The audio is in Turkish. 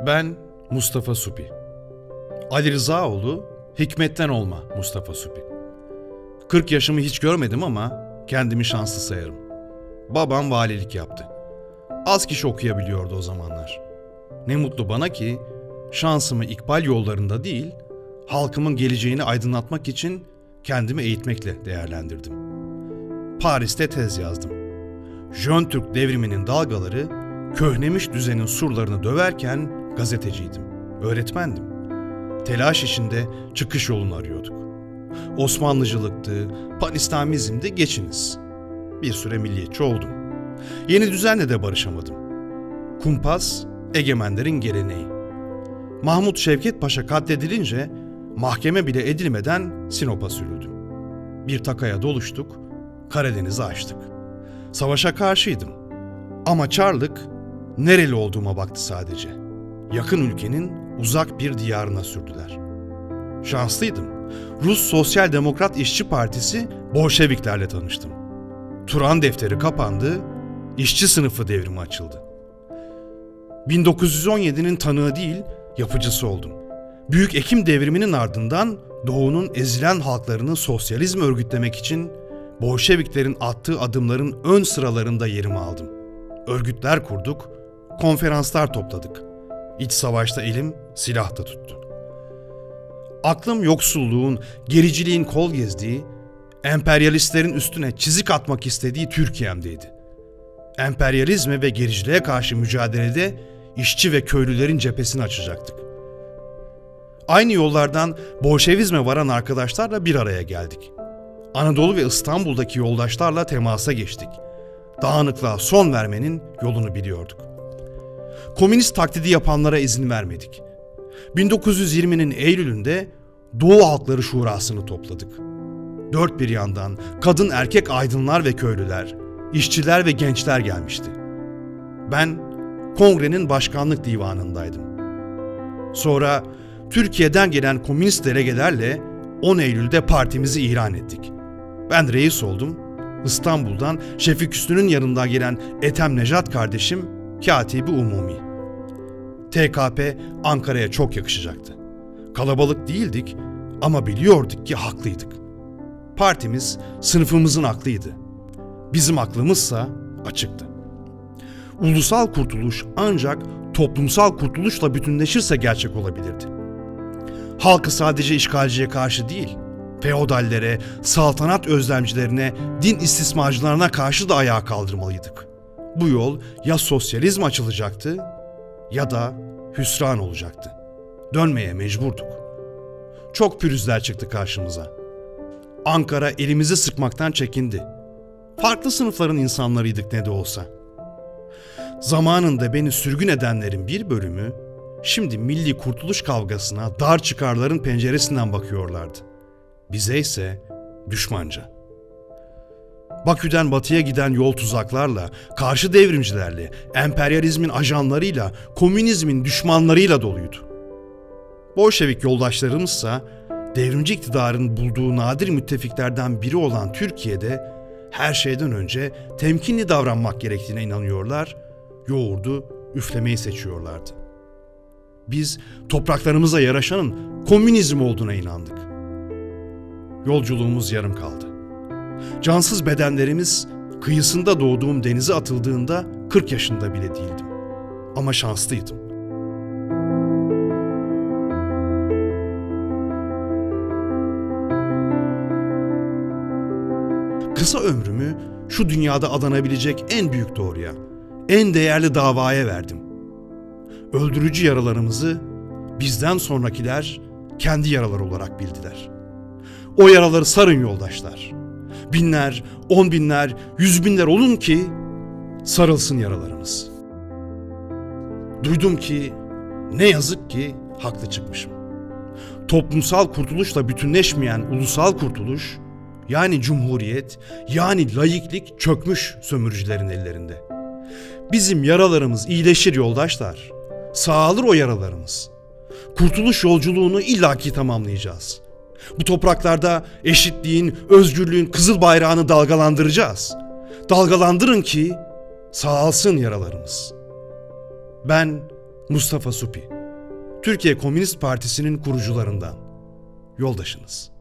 Ben Mustafa Supi. Ali Rızaoğlu, Hikmet'ten olma Mustafa Supi. 40 yaşımı hiç görmedim ama kendimi şanslı sayarım. Babam valilik yaptı. Az kişi okuyabiliyordu o zamanlar. Ne mutlu bana ki şansımı ikbal yollarında değil, halkımın geleceğini aydınlatmak için kendimi eğitmekle değerlendirdim. Paris'te tez yazdım. Jön Türk devriminin dalgaları köhnemiş düzenin surlarını döverken gazeteciydim, öğretmendim. Telaş içinde çıkış yolunu arıyorduk. Osmanlıcılıktı, panislamizmdi, geçiniz. Bir süre milliyetçi oldum. Yeni düzenle de barışamadım. Kumpas, egemenlerin geleneği. Mahmut Şevket Paşa katledilince mahkeme bile edilmeden Sinop'a sürüldüm. Bir takaya doluştuk, Karadeniz'i açtık. Savaşa karşıydım. Ama Çarlık nereli olduğuma baktı sadece. Yakın ülkenin uzak bir diyarına sürdüler. Şanslıydım. Rus Sosyal Demokrat İşçi Partisi Bolşeviklerle tanıştım. Turan defteri kapandı, işçi sınıfı devrimi açıldı. 1917'nin tanığı değil, yapıcısı oldum. Büyük Ekim devriminin ardından Doğu'nun ezilen halklarını sosyalizm örgütlemek için Bolşeviklerin attığı adımların ön sıralarında yerimi aldım. Örgütler kurduk, konferanslar topladık. İç savaşta elim silahta tuttu. Aklım yoksulluğun, gericiliğin kol gezdiği, emperyalistlerin üstüne çizik atmak istediği Türkiye'mdeydi. Emperyalizme ve gericiliğe karşı mücadelede işçi ve köylülerin cephesini açacaktık. Aynı yollardan Bolşevizme varan arkadaşlarla bir araya geldik. Anadolu ve İstanbul'daki yoldaşlarla temasa geçtik. Dağınıklığa son vermenin yolunu biliyorduk. Komünist taklidi yapanlara izin vermedik. 1920'nin Eylül'ünde Doğu Halkları Şurası'nı topladık. Dört bir yandan kadın erkek aydınlar ve köylüler, işçiler ve gençler gelmişti. Ben kongrenin başkanlık divanındaydım. Sonra Türkiye'den gelen komünist delegelerle 10 Eylül'de partimizi ilan ettik. Ben reis oldum. İstanbul'dan Şefik Hüsnü'nün yanından gelen Ethem Nejat kardeşim Katibi Umumi. TKP Ankara'ya çok yakışacaktı. Kalabalık değildik ama biliyorduk ki haklıydık. Partimiz sınıfımızın aklıydı. Bizim aklımızsa açıktı. Ulusal kurtuluş ancak toplumsal kurtuluşla bütünleşirse gerçek olabilirdi. Halkı sadece işgalciye karşı değil, feodallere, saltanat özlemcilerine, din istismarcılarına karşı da ayağa kaldırmalıydık. Bu yol ya sosyalizm açılacaktı ya da hüsran olacaktı. Dönmeye mecburduk. Çok pürüzler çıktı karşımıza. Ankara elimizi sıkmaktan çekindi. Farklı sınıfların insanlarıydık ne de olsa. Zamanında beni sürgün edenlerin bir bölümü şimdi milli kurtuluş kavgasına dar çıkarların penceresinden bakıyorlardı. Bize ise düşmanca. Bakü'den batıya giden yol tuzaklarla, karşı devrimcilerle, emperyalizmin ajanlarıyla, komünizmin düşmanlarıyla doluydu. Bolşevik yoldaşlarımızsa devrimci iktidarın bulduğu nadir müttefiklerden biri olan Türkiye'de her şeyden önce temkinli davranmak gerektiğine inanıyorlar, yoğurdu üflemeyi seçiyorlardı. Biz topraklarımıza yaraşanın komünizm olduğuna inandık. Yolculuğumuz yarım kaldı. Cansız bedenlerimiz kıyısında doğduğum denize atıldığında 40 yaşında bile değildim. Ama şanslıydım. Kısa ömrümü şu dünyada adanabilecek en büyük doğruya, en değerli davaya verdim. Öldürücü yaralarımızı bizden sonrakiler kendi yaralar olarak bildiler. O yaraları sarın yoldaşlar. Binler, 10 binler, 100 binler olun ki sarılsın yaralarımız. Duydum ki ne yazık ki haklı çıkmışım. Toplumsal kurtuluşla bütünleşmeyen ulusal kurtuluş, yani cumhuriyet, yani laiklik çökmüş sömürücülerin ellerinde. Bizim yaralarımız iyileşir yoldaşlar. Sağalır o yaralarımız. Kurtuluş yolculuğunu illaki tamamlayacağız. Bu topraklarda eşitliğin, özgürlüğün kızıl bayrağını dalgalandıracağız. Dalgalandırın ki sağalsın yaralarımız. Ben Mustafa Supi. Türkiye Komünist Partisi'nin kurucularından. Yoldaşınız.